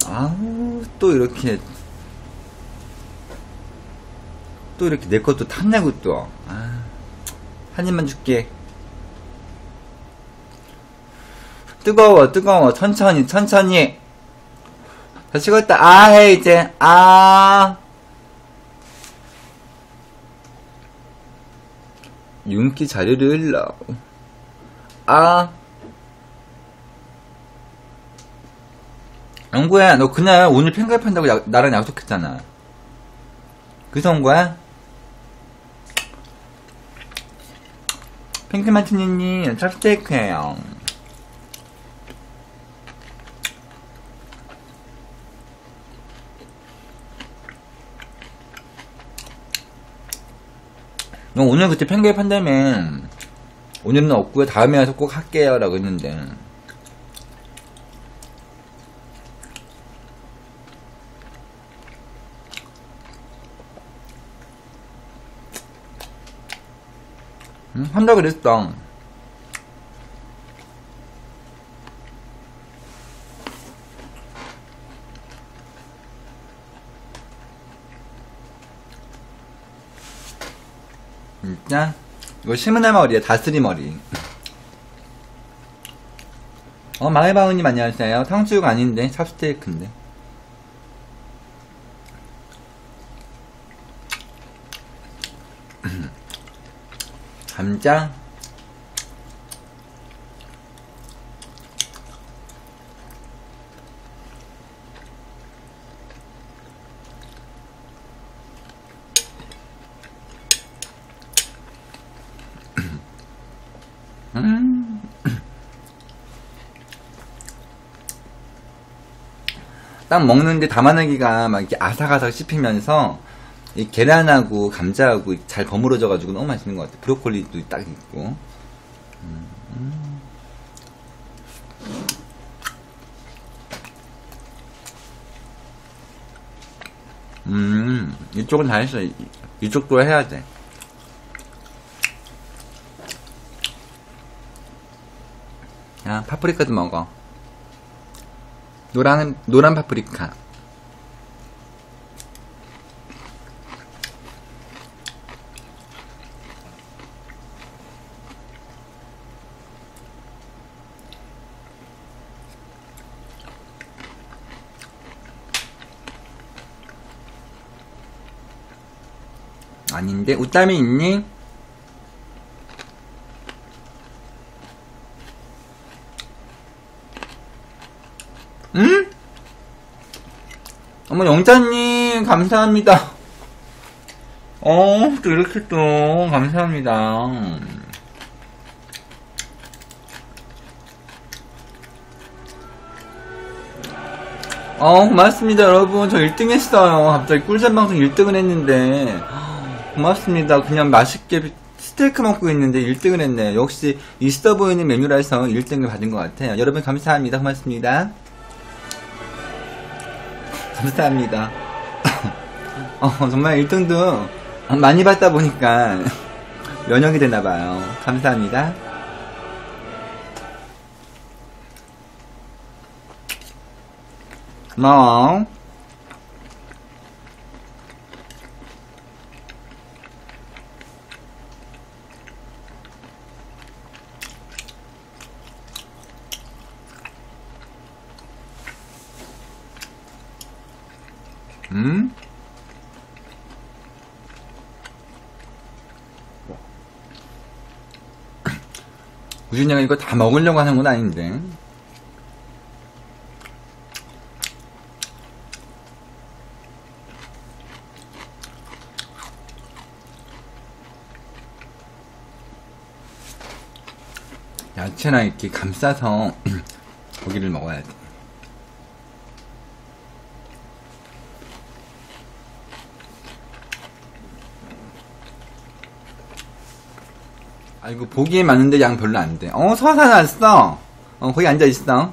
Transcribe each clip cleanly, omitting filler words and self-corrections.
아우, 또 이렇게 내 것도 탔냐고 또. 아, 한 입만 줄게. 뜨거워. 천천히. 다 식었다. 아, 해, 이제. 아. 윤기 자료를 흘러. 아. 영구야, 너 그날 오늘 팬가입 한다고 나랑 약속했잖아. 그래서 온 거야? 핑크마티니님, 찹스테이크예요. 너 오늘 그때 팬가입 한다며. 오늘은 없고요. 다음에 와서 꼭 할게요. 라고 했는데. 한다 그랬어. 진짜? 이거 시문의 머리야. 다스리 머리. 마을바우님 안녕하세요. 탕수육 아닌데 찹스테이크인데. 감자. 딱 먹는데 담아내기가 막 이렇게 아삭아삭 씹히면서 이 계란하고 감자하고 잘 버무려져가지고 너무 맛있는 것 같아. 브로콜리도 딱 있고. 이쪽은 다 했어. 이쪽도 해야 돼. 야, 파프리카도 먹어. 노란 파프리카. 아닌데, 웃담이 있니? 응? 어머, 영자님, 감사합니다. 또 이렇게 또, 감사합니다. 고맙습니다, 여러분. 저 1등 했어요. 갑자기 꿀잼 방송 1등을 했는데. 고맙습니다. 그냥 맛있게 스테이크 먹고 있는데 1등을 했네. 역시 있어 보이는 메뉴라서 1등을 받은 것 같아요. 여러분 감사합니다. 고맙습니다. 감사합니다. 정말 1등도 많이 받다 보니까 면역이 되나봐요. 감사합니다. 고마워. 우준이가 이거 다 먹으려고 하는 건 아닌데. 야채나 이렇게 감싸서 고기를 먹어야 돼. 아이고, 보기에 많은데 양 별로 안 돼. 서사 났어. 거기 앉아있어.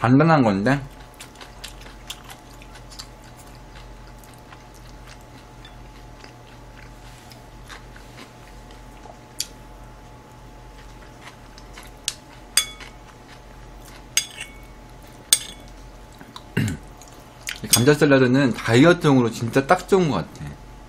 간단한 건데. 감자 샐러드는 다이어트용으로 진짜 딱 좋은 것 같아.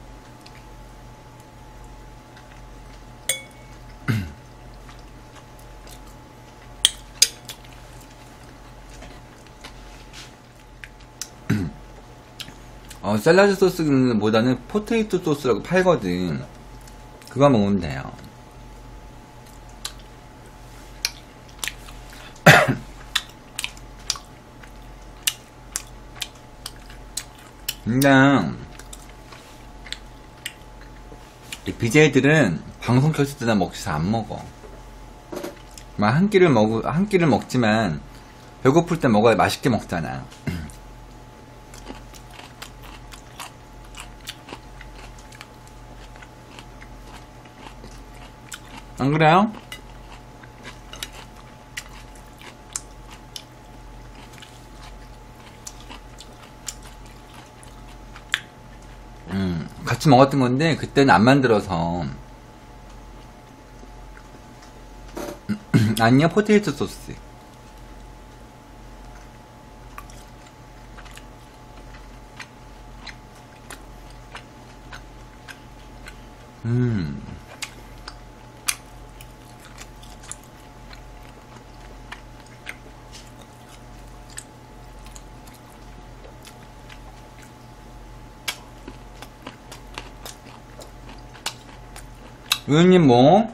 샐러드 소스보다는 포테이토 소스라고 팔거든. 그거 먹으면 돼요. 그냥 이 BJ들은 방송 켰을 때나 먹지 잘 안 먹어. 막 한 끼를 먹지만 배고플 때 먹어야 맛있게 먹잖아. 안 그래요? 같이 먹었던 건데 그때는 안 만들어서. 아니요, 포테이토 소스. 의원님 뭐?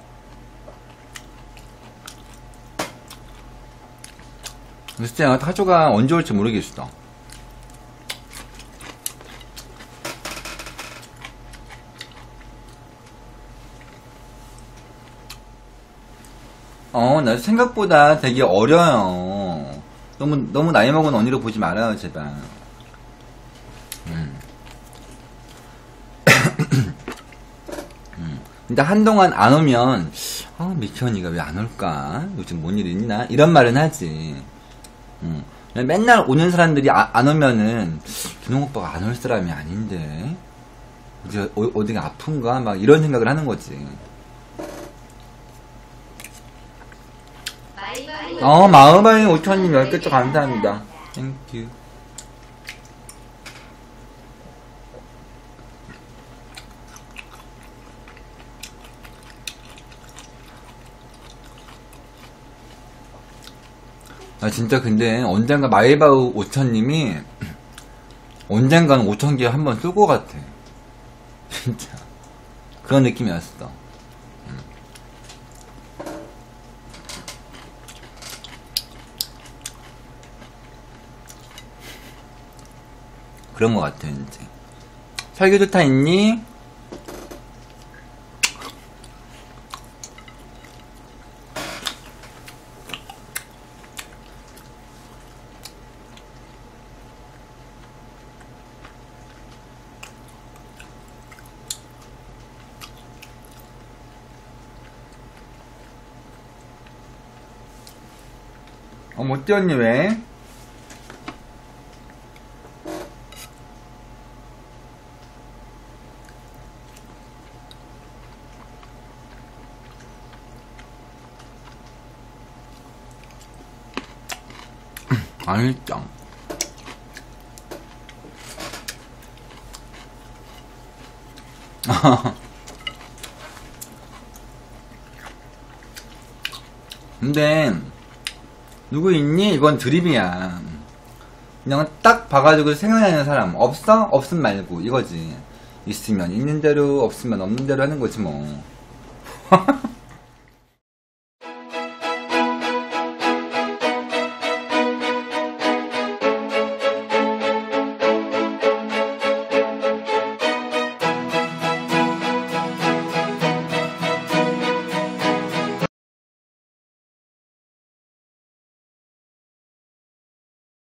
글쎄요, 타조가 언제 올지 모르겠어. 나 생각보다 되게 어려요. 너무 나이 먹은 언니로 보지 말아요, 제발. 근데 한동안 안 오면, 미키 언니가 왜 안 올까? 요즘 뭔 일 있나? 이런 말은 하지. 맨날 오는 사람들이 안 오면은, 준홍 오빠가 안 올 사람이 아닌데, 어디가 아픈가? 막 이런 생각을 하는 거지. 마음아이 5천님 10개 또 감사합니다. 땡큐. 진짜 근데 언젠가 마이바우 5천님이 언젠가는 5천개 한번 쏠 것 같아. 진짜 그런 느낌이었어. 그런 것 같아. 이제 설교 좋다 있니? 못 뛰었니 왜? 아니짱. 근데 누구 있니? 이건 드립이야. 그냥 딱 봐가지고 생각나는 사람 없어? 없음 말고 이거지. 있으면 있는 대로, 없으면 없는 대로 하는 거지 뭐.